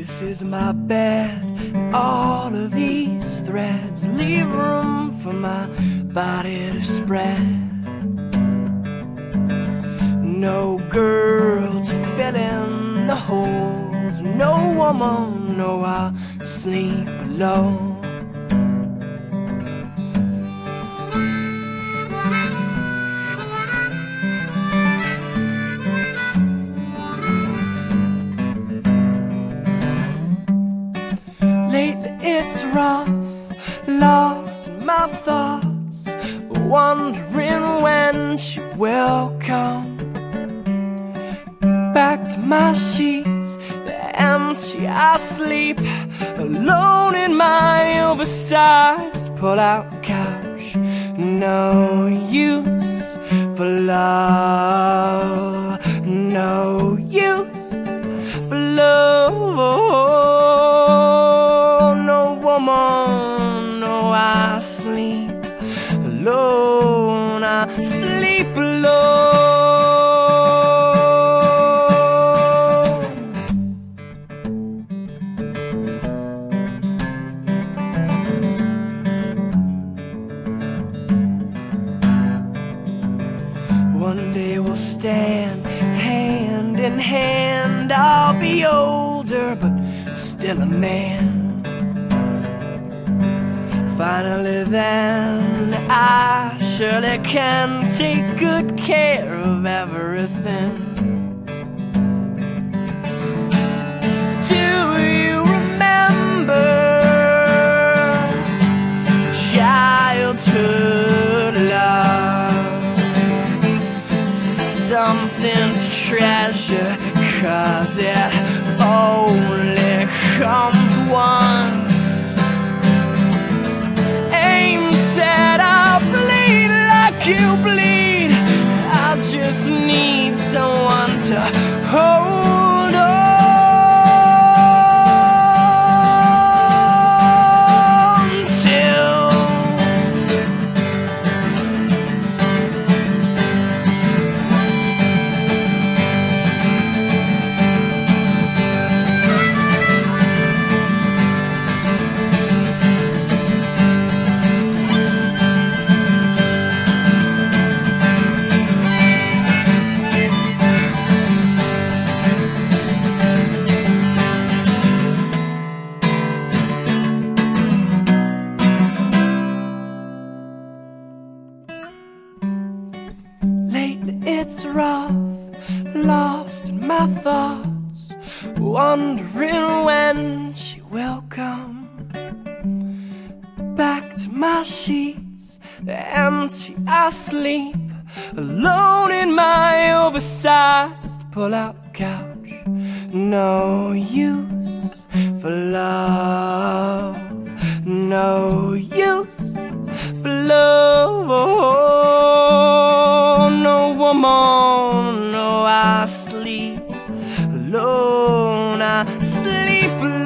This is my bed, all of these threads leave room for my body to spread. No girl to fill in the holes, no woman, no, I'll sleep alone. Lately it's rough, lost in my thoughts, wondering when she will come. Back to my sheets, they're empty, I sleep alone in my oversized pull-out couch. No use for love, no use for love. No woman, no, I sleep alone, I sleep alone. One day we'll stand hand in hand. I'll be older, but still a man. Finally then, I surely can take good care of everything. Do you remember childhood love? Something to treasure, 'cause it only comes once. Aim set, I'll bleed like you bleed. I just need someone to hold on till. Lately it's rough, lost in my thoughts, wondering when she will come. Back to my sheets, they're empty, I sleep alone in my oversized pull-out couch. No use for love, no use for love. No woman, no, I sleep alone, I sleep alone.